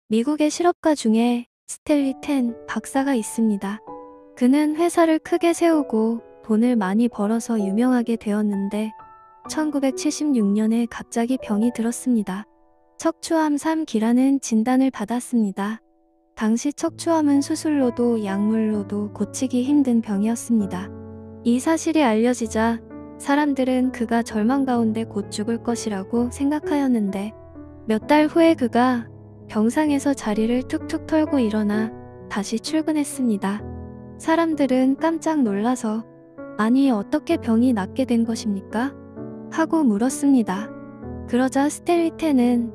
미국의 실업가 중에 스탠리 텐 박사가 있습니다. 그는 회사를 크게 세우고 돈을 많이 벌어서 유명하게 되었는데 1976년에 갑자기 병이 들었습니다. 척추암 3기라는 진단을 받았습니다. 당시 척추암은 수술로도 약물로도 고치기 힘든 병이었습니다. 이 사실이 알려지자 사람들은 그가 절망 가운데 곧 죽을 것이라고 생각하였는데 몇 달 후에 그가 병상에서 자리를 툭툭 털고 일어나 다시 출근했습니다. 사람들은 깜짝 놀라서 아니 어떻게 병이 낫게 된 것입니까? 하고 물었습니다. 그러자 스탠리 텐은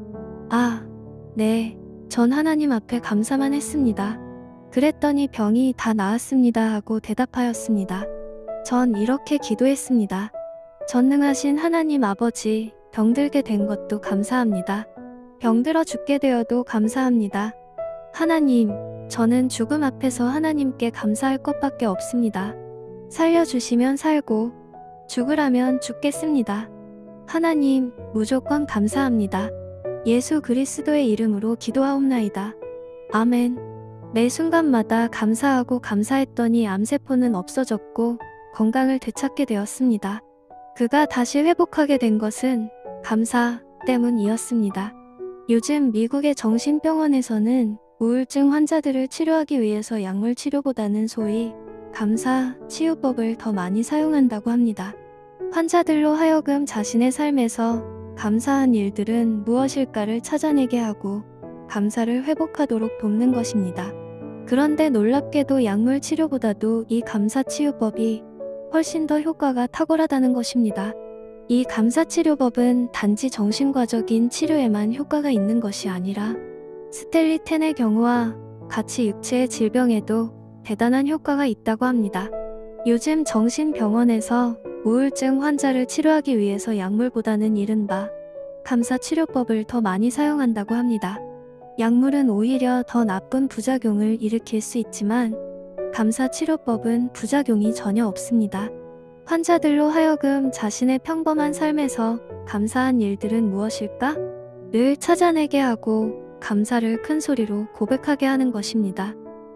네, 전 하나님 앞에 감사만 했습니다. 그랬더니 병이 다 나았습니다 하고 대답하였습니다. 전 이렇게 기도했습니다. 전능하신 하나님 아버지, 병들게 된 것도 감사합니다. 병들어 죽게 되어도 감사합니다. 하나님, 저는 죽음 앞에서 하나님께 감사할 것밖에 없습니다. 살려주시면 살고 죽으라면 죽겠습니다. 하나님, 무조건 감사합니다. 예수 그리스도의 이름으로 기도하옵나이다. 아멘. 매 순간마다 감사하고 감사했더니 암세포는 없어졌고 건강을 되찾게 되었습니다. 그가 다시 회복하게 된 것은 감사 때문이었습니다. 요즘 미국의 정신병원에서는 우울증 환자들을 치료하기 위해서 약물 치료보다는 소위 감사 치유법을 더 많이 사용한다고 합니다. 환자들로 하여금 자신의 삶에서 감사한 일들은 무엇일까를 찾아내게 하고 감사를 회복하도록 돕는 것입니다. 그런데 놀랍게도 약물 치료보다도 이 감사 치유법이 훨씬 더 효과가 탁월하다는 것입니다. 이 감사치료법은 단지 정신과적인 치료에만 효과가 있는 것이 아니라 스탠리 텐의 경우와 같이 육체의 질병에도 대단한 효과가 있다고 합니다. 요즘 정신병원에서 우울증 환자를 치료하기 위해서 약물보다는 이른바 감사치료법을 더 많이 사용한다고 합니다. 약물은 오히려 더 나쁜 부작용을 일으킬 수 있지만 감사치료법은 부작용이 전혀 없습니다. 환자들로 하여금 자신의 평범한 삶에서 감사한 일들은 무엇일까? 를 찾아내게 하고 감사를 큰 소리로 고백하게 하는 것입니다.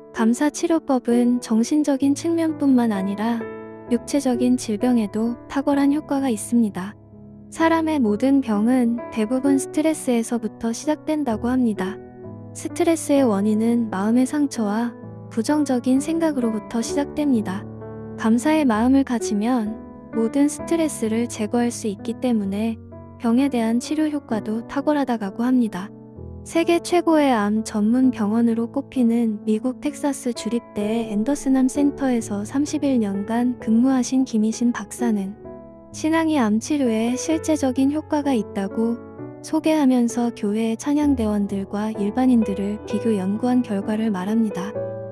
감사치료법은 정신적인 측면뿐만 아니라 육체적인 질병에도 탁월한 효과가 있습니다. 사람의 모든 병은 대부분 스트레스에서부터 시작된다고 합니다. 스트레스의 원인은 마음의 상처와 부정적인 생각으로부터 시작됩니다. 감사의 마음을 가지면 모든 스트레스를 제거할 수 있기 때문에 병에 대한 치료 효과도 탁월하다고 합니다. 세계 최고의 암 전문 병원으로 꼽히는 미국 텍사스 주립대의 앤더슨암 센터에서 31년간 근무하신 김희신 박사는 신앙이 암 치료에 실제적인 효과가 있다고 소개하면서 교회의 찬양대원들과 일반인들을 비교 연구한 결과를 말합니다.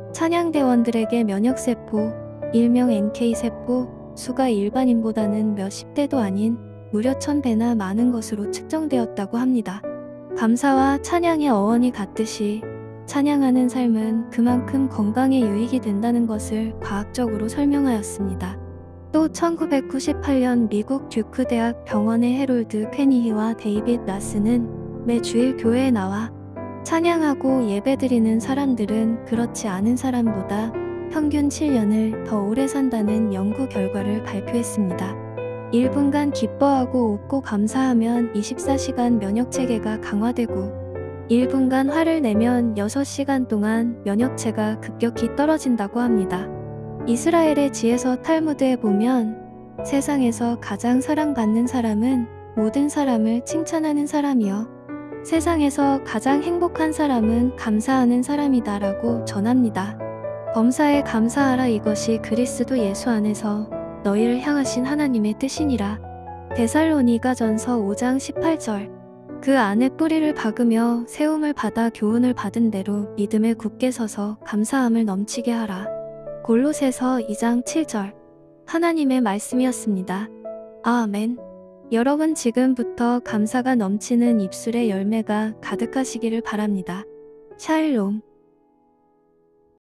찬양대원들에게 면역세포, 일명 NK세포 수가 일반인보다는 몇십 대도 아닌 무려 1000배나 많은 것으로 측정되었다고 합니다. 감사와 찬양의 어원이 같듯이 찬양하는 삶은 그만큼 건강에 유익이 된다는 것을 과학적으로 설명하였습니다. 또 1998년 미국 듀크 대학 병원의 해롤드 페니히와 데이빗 나스는 매 주일 교회에 나와 찬양하고 예배드리는 사람들은 그렇지 않은 사람보다 평균 7년을 더 오래 산다는 연구 결과를 발표했습니다. 1분간 기뻐하고 웃고 감사하면 24시간 면역체계가 강화되고 1분간 화를 내면 6시간 동안 면역체가 급격히 떨어진다고 합니다. 이스라엘의 지에서 탈무드에 보면 세상에서 가장 사랑받는 사람은 모든 사람을 칭찬하는 사람이요 세상에서 가장 행복한 사람은 감사하는 사람이다 라고 전합니다. 범사에 감사하라 이것이 그리스도 예수 안에서 너희를 향하신 하나님의 뜻이니라. 데살로니가전서 5장 18절. 그 안에 뿌리를 박으며 세움을 받아 교훈을 받은 대로 믿음에 굳게 서서 감사함을 넘치게 하라. 골로새서 2장 7절. 하나님의 말씀이었습니다. 아멘. 여러분 지금부터 감사가 넘치는 입술의 열매가 가득하시기를 바랍니다. 샬롬.